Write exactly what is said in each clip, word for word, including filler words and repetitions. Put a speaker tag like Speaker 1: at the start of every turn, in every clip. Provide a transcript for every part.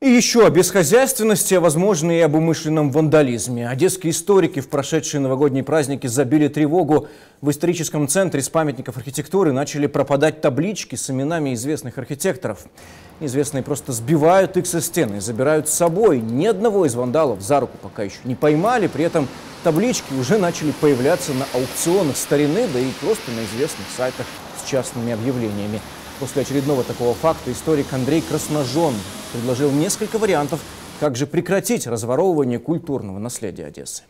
Speaker 1: И еще о бесхозяйственности, а возможно и об умышленном вандализме. Одесские историки в прошедшие новогодние праздники забили тревогу. В историческом центре с памятников архитектуры начали пропадать таблички с именами известных архитекторов. Неизвестные просто сбивают их со стены и забирают с собой. Ни одного из вандалов за руку пока еще не поймали. При этом таблички уже начали появляться на аукционах старины, да и просто на известных сайтах с частными объявлениями. После очередного такого факта историк Андрей Красножон предложил несколько вариантов, как же прекратить разворовывание культурного наследия Одессы.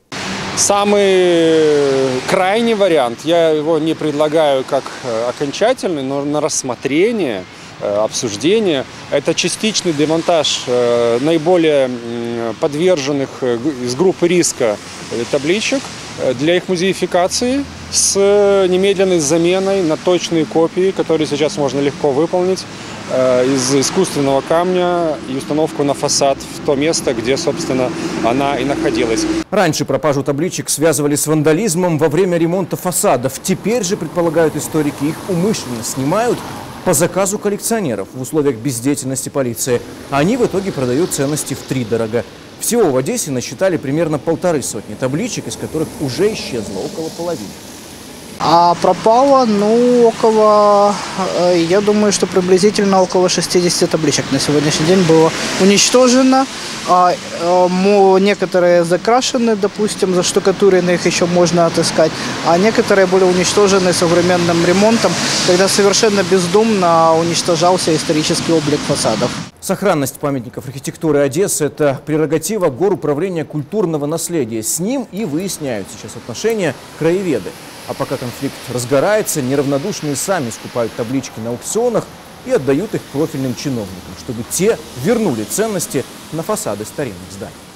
Speaker 2: Самый крайний вариант, я его не предлагаю как окончательный, но на рассмотрение, обсуждение, это частичный демонтаж наиболее подверженных из группы риска табличек для их музеификации с немедленной заменой на точные копии, которые сейчас можно легко выполнить из искусственного камня и установку на фасад в то место, где, собственно, она и находилась.
Speaker 1: Раньше пропажу табличек связывали с вандализмом во время ремонта фасадов. Теперь же, предполагают историки, их умышленно снимают по заказу коллекционеров в условиях бездеятельности полиции. Они в итоге продают ценности втридорога. Всего в Одессе насчитали примерно полторы сотни табличек, из которых уже исчезло около половины.
Speaker 3: А пропало, ну, около, я думаю, что приблизительно около шестидесяти табличек на сегодняшний день было уничтожено. А, а, некоторые закрашены, допустим, заштукатурены, их еще можно отыскать. А некоторые были уничтожены современным ремонтом, когда совершенно бездумно уничтожался исторический облик фасадов.
Speaker 1: Сохранность памятников архитектуры Одессы – это прерогатива Горуправления культурного наследия. С ним и выясняют сейчас отношения краеведы. А пока конфликт разгорается, неравнодушные сами скупают таблички на аукционах и отдают их профильным чиновникам, чтобы те вернули ценности на фасады старинных зданий.